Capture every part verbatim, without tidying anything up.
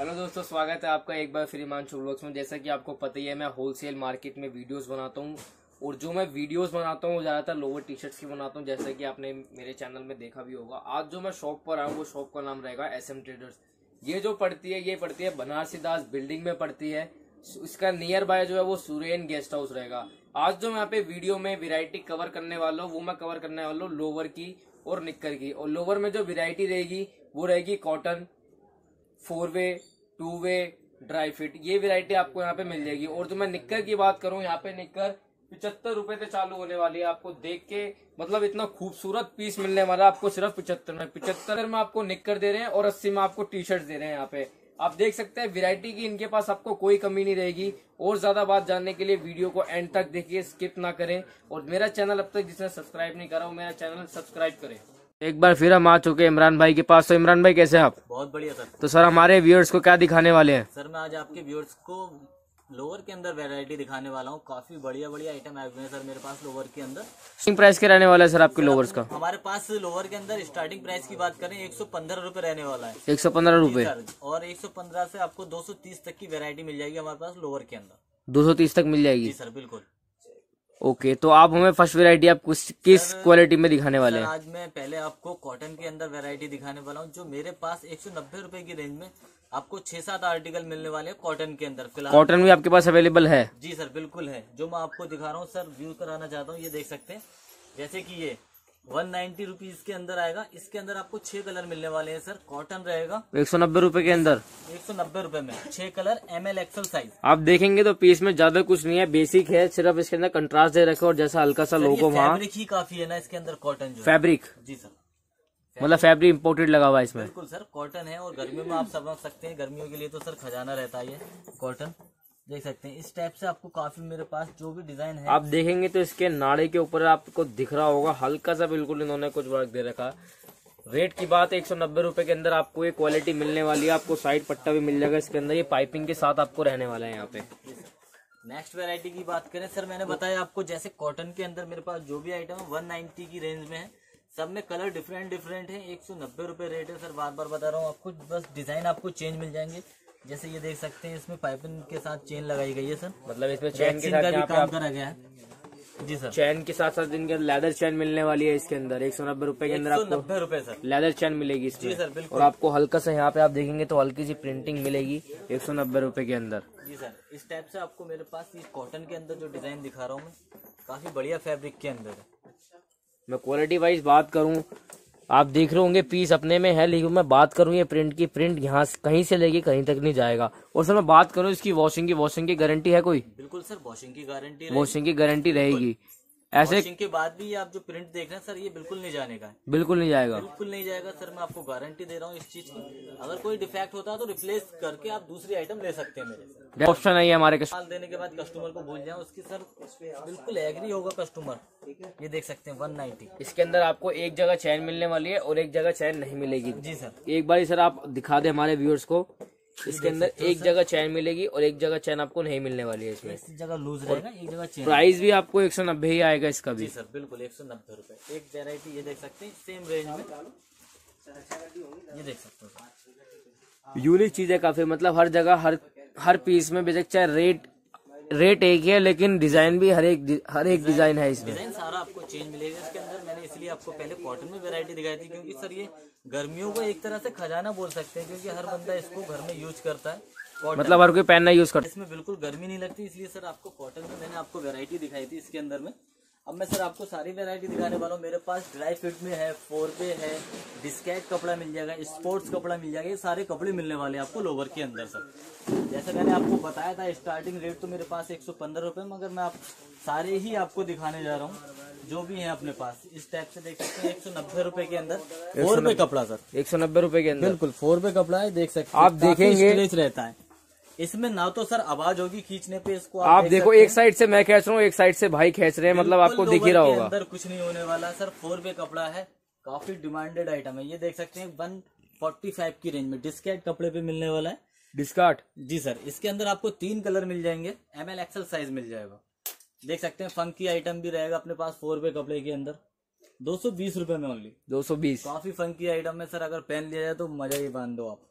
Hello दोस्तों, स्वागत है आपका एक बार फिर हिमांशु व्लॉग्स में। जैसा कि आपको पता ही है, मैं होलसेल मार्केट में वीडियोस बनाता हूं और जो मैं वीडियोस बनाता हूं वो ज़्यादातर लोअर टी शर्ट्स की बनाता हूं, जैसा कि आपने मेरे चैनल में देखा भी होगा। आज जो मैं शॉप पर आऊँ वो शॉप का नाम रहेगा एस एम ट्रेडर्स। ये जो पड़ती है ये पड़ती है बनारसी दास बिल्डिंग में पड़ती है। इसका नियर बाय जो है वो सुरेन गेस्ट हाउस रहेगा। आज जो मैं यहाँ पे वीडियो में वेरायटी कवर करने वाला हूँ वो मैं कवर करने वाला हूँ लोअर की और निक्कर की। और लोअर में जो वेरायटी रहेगी वो रहेगी cotton, four way, two way, dry fit, ये वैरायटी आपको यहाँ पे मिल जाएगी। और जो मैं निक्कर की बात करूँ, यहाँ पे निक्कर पिछहत्तर रुपए से चालू होने वाली है। आपको देख के मतलब इतना खूबसूरत पीस मिलने वाला है आपको सिर्फ पिछहत्तर में। पिछहत्तर में आपको निक्कर दे रहे हैं और अस्सी में आपको टी शर्ट दे रहे हैं। यहाँ पे आप देख सकते हैं वैरायटी की इनके पास आपको कोई कमी नहीं रहेगी। और ज्यादा बात जानने के लिए वीडियो को एंड तक देखिए, स्किप ना करें। और मेरा चैनल अब तक जिसने सब्सक्राइब नहीं करा वो मेरा चैनल सब्सक्राइब करें। एक बार फिर हम आ चुके हैं इमरान भाई के पास। तो इमरान भाई कैसे हैं आप? बहुत बढ़िया सर। तो सर हमारे व्यूअर्स को क्या दिखाने वाले हैं? सर मैं आज आपके व्यूअर्स को लोअर के अंदर वैरायटी दिखाने वाला हूँ। काफी बढ़िया बढ़िया आइटम आए हुए हैं सर मेरे पास लोअर के अंदर। स्टार्टिंग प्राइस क्या रहने वाला है सर आपके लोअर्स का? हमारे पास लोअर के अंदर स्टार्टिंग प्राइस की बात करें एक सौ पंद्रह रूपए रहने वाला है। एक सौ पंद्रह रूपए और एक सौ पंद्रह से आपको दो सौ तीस तक की वैरायटी मिल जाएगी हमारे पास लोअर के अंदर। दो सौ तीस तक मिल जाएगी? जी सर बिल्कुल। ओके, तो आप हमें फर्स्ट वैरायटी आप कुछ किस क्वालिटी में दिखाने वाले हैं? आज मैं पहले आपको कॉटन के अंदर वैरायटी दिखाने वाला हूँ, जो मेरे पास एक सौ नब्बे रूपए की रेंज में आपको छह सात आर्टिकल मिलने वाले हैं कॉटन के अंदर। फिलहाल कॉटन भी आपके पास अवेलेबल है? जी सर बिल्कुल है। जो मैं आपको दिखा रहा हूँ सर, व्यू कराना चाहता हूँ, ये देख सकते हैं। जैसे कि ये वन नाइन्टी रुपीज के अंदर आएगा। इसके अंदर आपको छह कलर मिलने वाले हैं सर। कॉटन रहेगा एक सौ नब्बे रूपए के अंदर। एक सौ नब्बे रूपए में छह colour, M L XL size. आप देखेंगे तो पीस में ज्यादा कुछ नहीं है, बेसिक है। सिर्फ इसके अंदर कंट्रास्ट दे रखा और जैसा हल्का सा लोगो वहाँ फैब्रिक ही काफी है ना इसके अंदर। कॉटन जो फैब्रिक? जी सर, मतलब फैब्रिक इम्पोर्टेड लगा हुआ है इसमें? बिल्कुल सर कॉटन है। और गर्मियों में आप समझ सकते हैं, गर्मियों के लिए तो सर खजाना रहता है ये कॉटन। देख सकते हैं इस टाइप से आपको काफी मेरे पास जो भी डिजाइन है। आप देखेंगे तो इसके नाड़े के ऊपर आपको दिख रहा होगा हल्का सा बिल्कुल इन्होंने कुछ वर्क दे रखा। रेट की बात एक सौ नब्बे रूपए के अंदर आपको ये क्वालिटी मिलने वाली है। आपको साइड पट्टा भी मिल जाएगा इसके अंदर। ये पाइपिंग के साथ आपको रहने वाला है यहाँ पे। नेक्स्ट वैरायटी की बात करें सर, मैंने बताया आपको जैसे कॉटन के अंदर मेरे पास जो भी आइटम है वन नाइन्टी की रेंज में है। सब में कलर डिफरेंट डिफरेंट है। एक सौ नब्बे रूपए रेट है सर। बार बार बता रहा हूँ आपको, बस डिजाइन आपको चेंज मिल जाएंगे। जैसे ये देख सकते हैं इसमें पाइपिंग के साथ चेन लगाई गई है सर। मतलब इसमें चैन के साथ भी काम करा गया है। जी सर, चैन के साथ साथ इनके लेदर चैन मिलने वाली है इसके अंदर। एक सौ नब्बे रूपए के अंदर आपको नब्बे रूपए सर लेदर चैन मिलेगी इसमें। जी सर बिल्कुल। और आपको हल्का सा यहाँ पे आप देखेंगे तो हल्की सी प्रिंटिंग मिलेगी एक सौ नब्बे रूपए के अंदर। जी सर, इस टाइप से आपको मेरे पास ये कॉटन के अंदर जो डिजाइन दिखा रहा हूँ मैं, काफी बढ़िया फैब्रिक के अंदर है। मैं क्वालिटी वाइज बात करूं, आप देख रहे होंगे पीस अपने में है, लेकिन मैं बात करूं ये प्रिंट की, प्रिंट यहाँ कहीं से लेके कहीं तक नहीं जाएगा। और सर मैं बात करूं इसकी वॉशिंग की, वॉशिंग की गारंटी है कोई? बिल्कुल सर, वॉशिंग की गारंटी वॉशिंग की गारंटी रहेगी। ऐसे वॉशिंग के बाद भी ये आप जो प्रिंट देख रहे हैं सर, ये बिल्कुल नहीं जाने का है। बिल्कुल नहीं जाएगा? बिल्कुल नहीं जाएगा सर। मैं आपको गारंटी दे रहा हूँ इस चीज की। अगर कोई डिफेक्ट होता है तो रिप्लेस करके आप दूसरी आइटम ले सकते हैं मेरे से। ऑप्शन है हमारे कस्टमर। माल देने के बाद कस्टमर को भूल जाए उसकी सर, बिल्कुल एग्री होगा कस्टमर। ये देख सकते हैं वन नाइन्टी। इसके अंदर आपको एक जगह चैन मिलने वाली है और एक जगह चैन नहीं मिलेगी। जी सर, एक बार सर आप दिखा दे हमारे व्यूअर्स को। इसके अंदर एक जगह चैन मिलेगी और एक जगह चैन आपको नहीं मिलने वाली है इसमें। एक जगह लूज रहेगा, एक जगह चेन। प्राइस भी आपको एक सौ नब्बे ही आएगा इसका भी? जी सर बिल्कुल, एक सौ नब्बे रूपए। एक वेरायटी ये देख सकते हैं सेम रेंज में, ये देख सकते हैं। यूनिक चीज है काफी। मतलब हर जगह हर हर पीस में बेशक चाहे रेट रेट एक ही है, लेकिन डिजाइन भी हर एक हर एक डिजाइन है इसमें। डिजाइन सारा आपको चेंज मिलेगा इसके अंदर। मैंने इसलिए आपको पहले कॉटन में वैरायटी दिखाई थी, क्योंकि सर ये गर्मियों को एक तरह से खजाना बोल सकते हैं, क्योंकि हर बंदा इसको घर में यूज करता है। मतलब हर कोई पहनना यूज करता है। इसमें बिल्कुल गर्मी नहीं लगती, इसलिए सर आपको कॉटन में मैंने आपको वैरायटी दिखाई थी इसके अंदर में। अब मैं सर आपको सारी वैरायटी दिखाने वाला हूँ। मेरे पास ड्राई फिट में है, फोर वे है, डिस्कैट कपड़ा मिल जाएगा, स्पोर्ट्स कपड़ा मिल जाएगा। ये सारे कपड़े मिलने वाले हैं आपको लोवर के अंदर सर। जैसे मैंने आपको बताया था स्टार्टिंग रेट तो मेरे पास एक सौ पंद्रह रुपए, मगर मैं आप सारे ही आपको दिखाने जा रहा हूँ जो भी है अपने पास। इस टाइप से देख सकते हैं एक सौ नब्बे रुपए के अंदर फोर वे कपड़ा सर। एक सौ नब्बे रुपए के अंदर बिल्कुल फोर वे कपड़ा है, देख सकते हैं। आप देखेंगे रहता है इसमें ना तो सर आवाज होगी खींचने पे इसको। आप, आप देखो एक साइड से मैं खींच रहा हूँ, एक साइड से भाई खींच रहे हैं, मतलब आपको दिख ही रहा होगा। अंदर कुछ नहीं होने वाला सर। फोर वे कपड़ा है, काफी डिमांडेड आइटम है। ये देख सकते हैं वन फोर्टी फाइव की रेंज में डिस्कैट कपड़े पे मिलने वाला है। डिस्कार्ट? जी सर, इसके अंदर आपको तीन कलर मिल जाएंगे, एम एल एक्सल साइज मिल जाएगा। देख सकते हैं फंकी आइटम भी रहेगा अपने पास फोर वे कपड़े के अंदर। दो सौ बीस रूपये में ओनली। दो सौ बीस? काफी फंकी आइटम है सर। अगर पहन लिया जाए तो मजा ही बांध दो आप।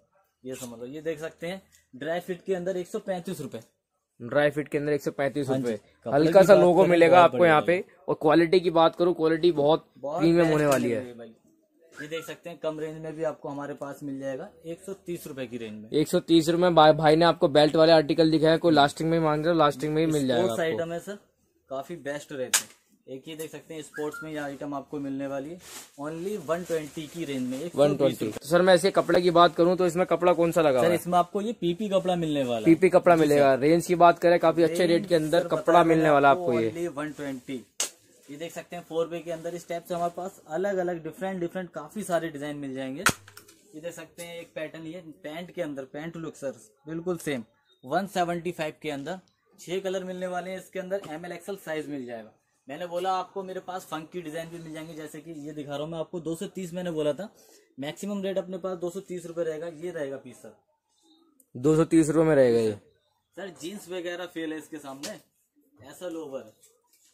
ये समझ लो, ये देख सकते हैं ड्राई फिट के अंदर एक सौ पैंतीस रूपए। ड्राई फिट के अंदर एक सौ पैंतीस हाँ जी, रूपए। कपड़े हल्का की सा बात लोगो करें, मिलेगा बहुत आपको यहाँ बढ़िया पे। और क्वालिटी की बात करूँ, क्वालिटी बहुत बहुत प्रीमियम बेस्ट होने वाली है। मिलेगी भाई। ये देख सकते हैं कम रेंज में भी आपको हमारे पास मिल जाएगा एक सौ तीस रूपए की रेंज में। एक सौ तीस रूपए में भाई, भाई ने आपको बेल्ट वाले आर्टिकल दिखाया, कोई लास्टिंग में मांग रहे हो लास्टिंग में ही मिल जाएगा स्पोर्ट्स आपको। आइटम है सर, काफी बेस्ट रहते हैं। एक ही देख सकते हैं स्पोर्ट्स में ये आइटम आपको मिलने वाली है ओनली वन ट्वेंटी की रेंज में। One twenty. तो सर मैं ऐसे कपड़े की बात करूँ तो इसमें कपड़ा कौन सा लगा हुआ सर है? इसमें आपको ये पीपी कपड़ा मिलने वाला है। पीपी कपड़ा मिलेगा। रेंज की बात करें, काफी अच्छे रेट के अंदर कपड़ा मिलने वाला आपको ये। Only one twenty. ये देख सकते हैं फोर वे के अंदर इस टाइप से हमारे पास अलग अलग डिफरेंट डिफरेंट काफी सारे डिजाइन मिल जाएंगे। ये देख सकते हैं एक पैटर्न, ये पैंट के अंदर पैंट लुक सर बिल्कुल सेम वन सेवेंटी फाइव के अंदर छह कलर मिलने वाले हैं। इसके अंदर एम एल एक्सएल साइज मिल जाएगा। मैंने बोला आपको मेरे पास फंकी डिजाइन भी मिल जाएंगे, जैसे कि ये दिखा रहा हूँ मैं आपको दो सौ तीस मैंने बोला था। मैक्सिमम रेट अपने पास दो सौ तीस रुपए रहेगा। ये रहेगा पीस सर, दो सौ तीस रूपये में रहेगा ये। सर जीन्स वगैरह फेल है इसके सामने, ऐसा लोवर है।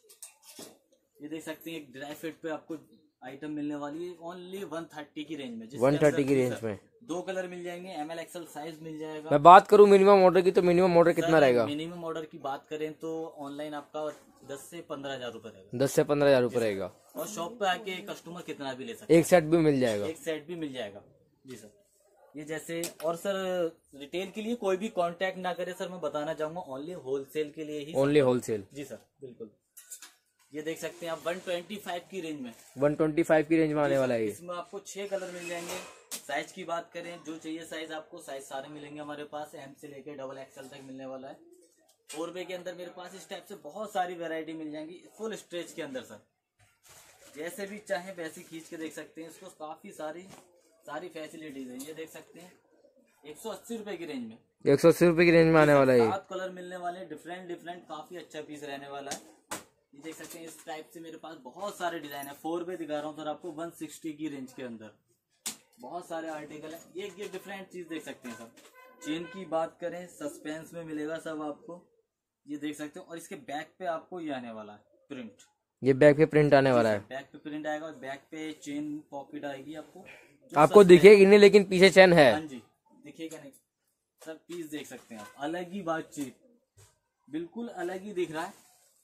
ये देख सकते हैं एक ड्राई फिट पे आपको आइटम मिलने वाली है ओनली वन थर्टी की रेंज में। वन थर्टी की रेंज में दो कलर मिल जाएंगे, एम एल एक्सएल साइज मिल जाएगा। मैं बात करूं मिनिमम ऑर्डर की, तो मिनिमम ऑर्डर कितना रहेगा? मिनिमम ऑर्डर की बात करें तो ऑनलाइन आपका दस से पंद्रह हजार रूपए रहेगा। दस से पंद्रह हजार रूपये रहेगा। और शॉप पे आके कस्टमर कितना भी ले सकते हैं। एक सेट भी मिल जाएगा। एक सेट भी मिल जाएगा जी सर। ये जैसे और सर रिटेल के लिए कोई भी कांटेक्ट ना करे सर, मैं बताना चाहूंगा ओनली होलसेल के लिए ही। ओनली होलसेल जी सर बिल्कुल। ये देख सकते हैं आप वन ट्वेंटी फाइव की रेंज में। वन ट्वेंटी फाइव की रेंज में आने वाला है ये। इसमें आपको छह कलर मिल जाएंगे। साइज की बात करें, जो चाहिए साइज आपको साइज सारे मिलेंगे हमारे पास। एम से लेकर डबल एक्सएल तक मिलने वाला है। फोर वे के अंदर मेरे पास इस टाइप से बहुत सारी वैरायटी मिल जाएंगी फुल स्ट्रेच के अंदर सर। जैसे भी चाहे वैसे खींच के देख सकते हैं इसको। काफी सारी सारी फैसिलिटीज है। ये देख सकते हैं एक सौ अस्सी रुपए की रेंज में। एक सौ अस्सी रुपए की रेंज में आने वाला है। सात कलर मिलने वाले, डिफरेंट डिफरेंट काफी अच्छा पीस रहने वाला है। ये देख सकते हैं इस टाइप से मेरे पास बहुत सारे डिजाइन है। फोर वे दिखा रहा हूँ सर आपको वन सिक्सटी की रेंज के अंदर बहुत सारे आर्टिकल है। ये ये डिफरेंट चीज देख सकते हैं सब। चेन की बात करें सस्पेंस में मिलेगा सब आपको। ये देख सकते हो। और इसके बैक पे आपको ये आने वाला है प्रिंट। ये बैक पे प्रिंट आने वाला है। बैक पे प्रिंट आएगा और बैक पे चेन पॉकेट आएगी आपको। आपको दिखेगी नहीं लेकिन पीछे चैन है। हाँ जी दिखेगा नहीं सर। पीस देख सकते हैं आप, अलग ही बातचीत, बिल्कुल अलग ही दिख रहा है।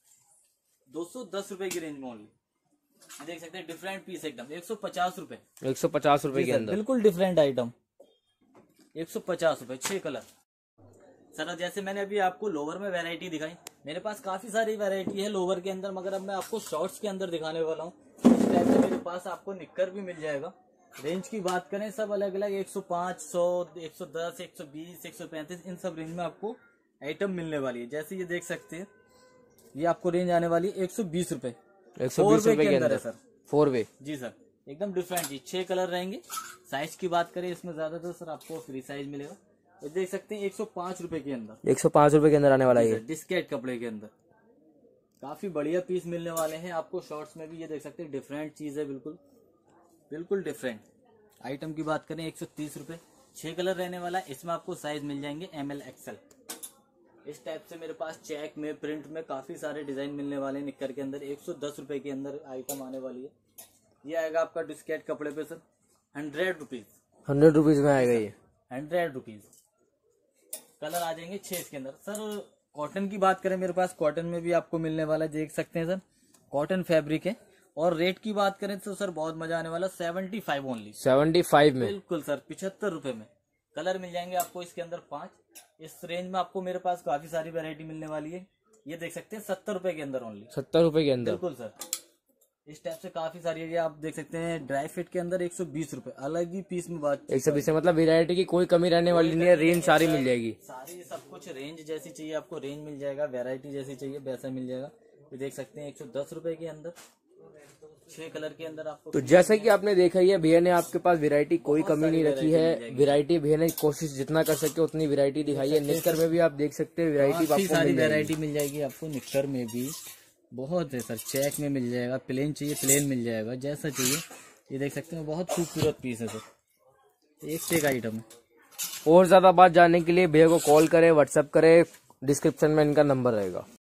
दो सौ दस रुपए की रेंज में ओनली। देख सकते हैं डिफरेंट पीस एकदम एक सौ पचास रुपए। एक सौ पचास रुपए के अंदर बिल्कुल डिफरेंट आइटम एक सौ पचास रुपए छह कलर। सर जैसे मैंने अभी आपको लोवर में वैरायटी दिखाई, मेरे पास काफी सारी वैरायटी है लोवर के अंदर, मगर अब मैं आपको शॉर्ट्स के अंदर दिखाने वाला हूँ। इस टाइप से मेरे पास आपको निक्कर भी मिल जाएगा। रेंज की बात करें सब अलग अलग एक सौ पाँच, सौ, एक सौ दस, एक सौ बीस, एक सौ पैंतीस इन सब रेंज में आपको आइटम मिलने वाली है। जैसे ये देख सकते हैं ये आपको रेंज आने वाली है एक सौ बीस रुपए। एक सौ बीस रुपए के अंदर है सर। फोर वे जी सर एकदम डिफरेंट जी। छह कलर रहेंगे। साइज की बात करें इसमें ज्यादातर सर आपको फ्री साइज मिलेगा। ये देख सकते हैं एक सौ पाँच रुपए के अंदर। एक सौ पाँच रुपए के अंदर आने वाला है। डिस्केट कपड़े के अंदर काफी बढ़िया पीस मिलने वाले हैं आपको। शॉर्ट्स में भी ये देख सकते हैं डिफरेंट चीज है, बिल्कुल बिल्कुल डिफरेंट। आइटम की बात करें एक सौ तीस रुपए, छह कलर रहने वाला है। इसमें आपको साइज मिल जाएंगे एम एल एक्सएल। इस टाइप से मेरे पास चेक में प्रिंट में काफी सारे डिजाइन मिलने वाले हैं। निक्कर के अंदर एक सौ दस रुपए के अंदर आइटम आने वाली है। ये आएगा आपका डिस्केट कपड़े पे sir hundred rupees. Hundred rupees में आएगा ये। Hundred rupees. कलर आ जाएंगे छह इसके अंदर। सर कॉटन की बात करें मेरे पास कॉटन में भी आपको मिलने वाला है। देख सकते हैं सर कॉटन फैब्रिक है। और रेट की बात करें तो सर बहुत मजा आने वाला। Seventy five only. Seventy five में बिल्कुल सर पिछहत्तर रुपए में। कलर मिल जाएंगे आपको इसके अंदर पांच। इस रेंज में आपको मेरे पास काफी सारी वैरायटी मिलने वाली है। ये देख सकते हैं सत्तर रुपए के अंदर ओनली। सत्तर रुपए के अंदर बिल्कुल सर। इस टाइप से काफी सारी है। आप देख सकते हैं ड्राई फिट के अंदर एक सौ बीस रुपए अलग ही पीस में बात। एक सौ बीस मतलब वेरायटी की कोई कमी रहने वाली नहीं है। रेंज सारी मिल जाएगी। सारी सब कुछ रेंज जैसी चाहिए आपको रेंज मिल जाएगा। वैरायटी जैसी चाहिए वैसा मिल जाएगा। ये देख सकते हैं एक सौ दस रुपए के अंदर छह कलर के अंदर आपको। तो जैसा कि आपने देखा ही है, भैया ने आपके पास वैरायटी कोई कमी नहीं रखी है। वैरायटी भैया ने कोशिश जितना कर सके उतनी वैरायटी दिखाई है। निक्कर में भी आप देख सकते हैं वैरायटी काफी सारी वैरायटी मिल जाएगी आपको। निक्कर में भी बहुत है सर। चेक में मिल जाएगा, प्लेन चाहिए प्लेन मिल जाएगा, जैसा चाहिए। ये देख सकते हैं बहुत खूबसूरत पीस है सर। एक से एक आइटम है। और ज्यादा बात जानने के लिए भैया को कॉल करें, व्हाट्सएप करें। डिस्क्रिप्शन में इनका नंबर रहेगा।